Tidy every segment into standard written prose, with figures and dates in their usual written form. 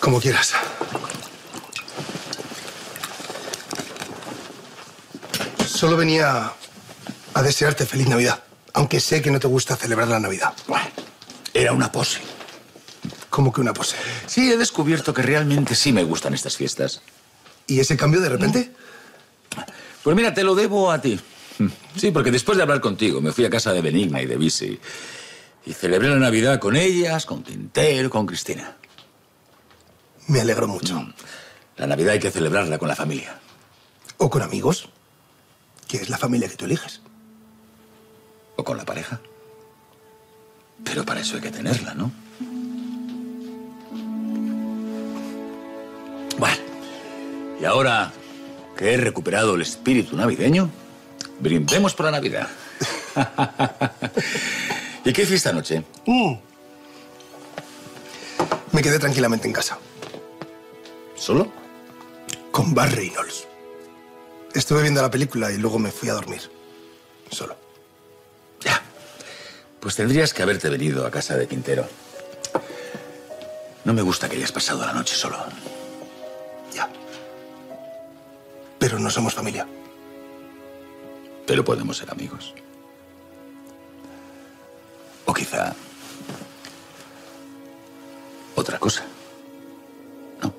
Como quieras. Solo venía a desearte feliz Navidad, aunque sé que no te gusta celebrar la Navidad. Bueno, era una pose. ¿Cómo que una pose? Sí, he descubierto que realmente sí me gustan estas fiestas. ¿Y ese cambio de repente? Pues mira, te lo debo a ti. Sí, porque después de hablar contigo me fui a casa de Benigna y de Bisi y celebré la Navidad con ellas, con Quintero, con Cristina. Me alegro mucho. La Navidad hay que celebrarla con la familia. O con amigos, que es la familia que tú eliges. O con la pareja. Pero para eso hay que tenerla, ¿no? Bueno, y ahora que he recuperado el espíritu navideño, brindemos por la Navidad. ¿Y qué hiciste anoche? Me quedé tranquilamente en casa. ¿Solo? Con Burt Reynolds. Estuve viendo la película y luego me fui a dormir. Solo. Ya. Pues tendrías que haberte venido a casa de Quintero. No me gusta que hayas pasado la noche solo. Ya. Pero no somos familia. Pero podemos ser amigos. O quizá otra cosa. ¿No?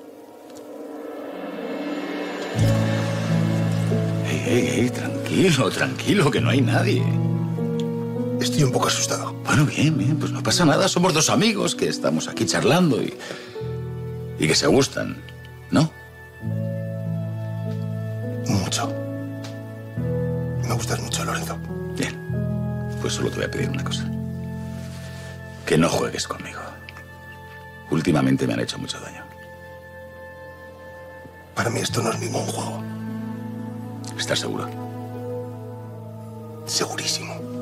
Hey, tranquilo, tranquilo, que no hay nadie. Estoy un poco asustado. Bueno, bien, pues no pasa nada. Somos dos amigos que estamos aquí charlando y que se gustan, ¿no? Mucho. Me gustas mucho, Lorenzo. Bien, pues solo te voy a pedir una cosa. Que no juegues conmigo. Últimamente me han hecho mucho daño. Para mí esto no es ningún juego. ¿Estás seguro? Segurísimo.